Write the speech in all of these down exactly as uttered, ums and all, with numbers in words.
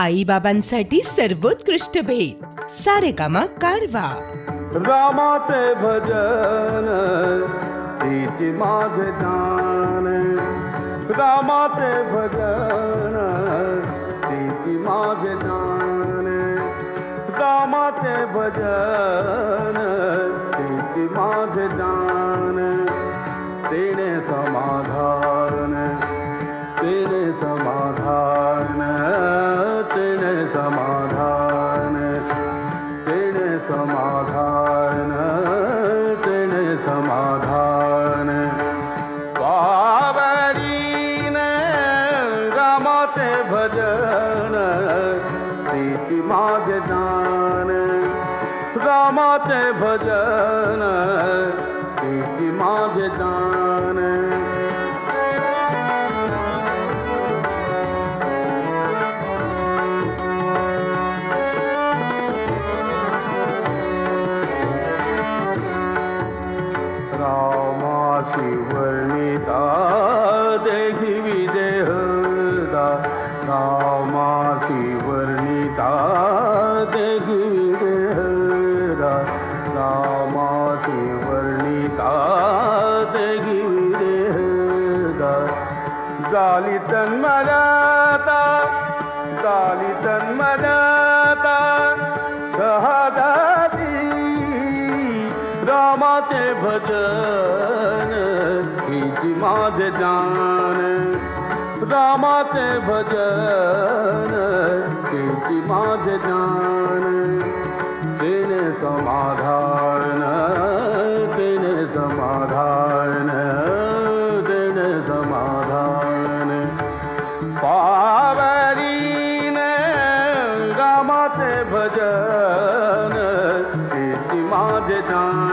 आई बाबांसाठी सर्वोत्कृष्ट भेट सारेगामा कारवा. रामाचे भजन तीची माझे जान, रामाचे भजन तीची माझे जान, रामाचे भजन तीची माझे जान. तेने समाधान, तेने समाधान, तेने समाधान, तेने समाधान, तेने समाधान. पावरीन रामाचे भजन तीची माझे जान, रामाचे भजन तीची माझे जान. रामाशी वर्णिता देही विदेहदा, रामाशी वर्णिता देही विदेहदा, रामाशी वर्णिता देही विदेहदा. झाली तन्मयता, झाली तन्मयता शहादाती. रामाचे भजन तीची माझे जान, रामाचे भजन तीची माझे जान. तेने समाधान, तेने समाधान, तेने समाधान. पावरीन रामाचे भजन तीची माझे जान.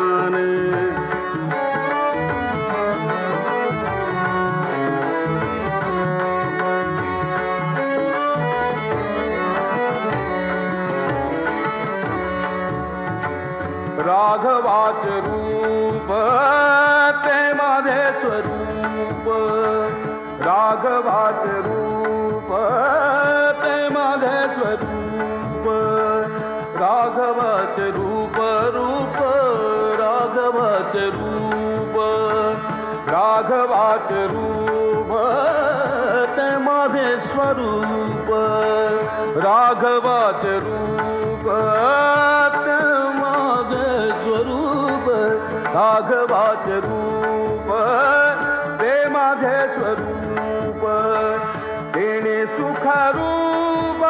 राघवाचे रूप ते माझे स्वरूप, राघवाचे रूप ते माझे स्वरूप. राघवाचे रूप रूप, राघवाचे रूप, राघवाचे रूप ते माझे स्वरूप. राघवाचे रूप ते माझे स्वरूप, राघवाचे रूप ते माझे स्वरूप. तेने सुखरूप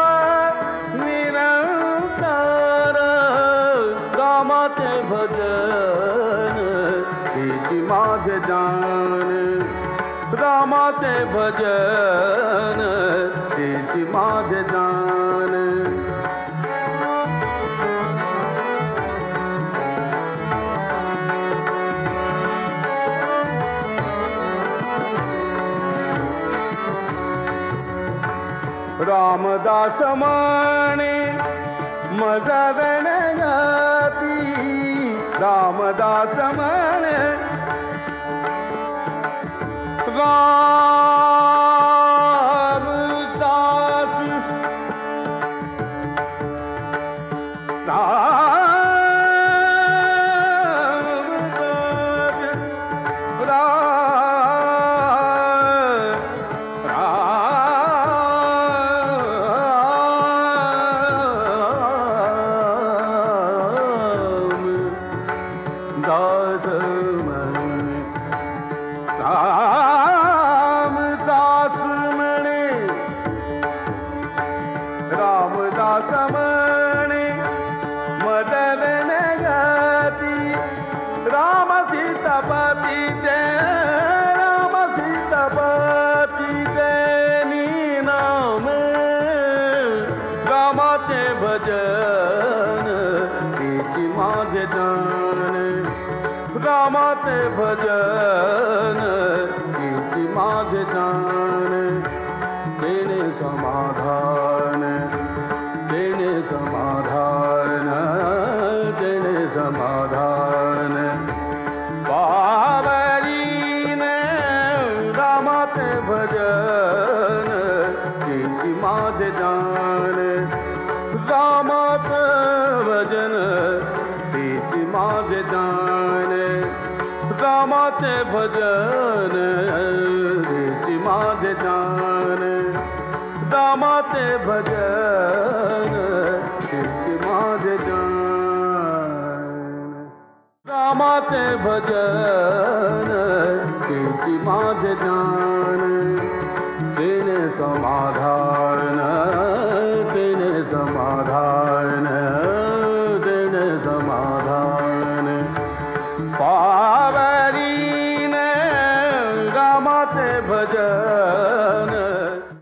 निरंतर, रामाचे भजन तीची माझे जान, रामाचे भजन तीची माझे जान. रामदास म्हणे मज वेणयाती, रामदास म्हणे रामदास रामदास म्हणे, रामदास म्हणे मज वेणयाती. राम सीतापती ते, राम सीतापती ते नाम. रामाचे भजन तीची माझे जान, रामाचे भजन तीची माझे जान. तेने समाधान, तेने समाधान, तेने समाधान. पावरीन रामाचे भजन तीची माझे जान. भजन कीची माझे जान रामाचे भजन कीची माझे जान रामाचे भजन कीची माझे जान तेने समाधान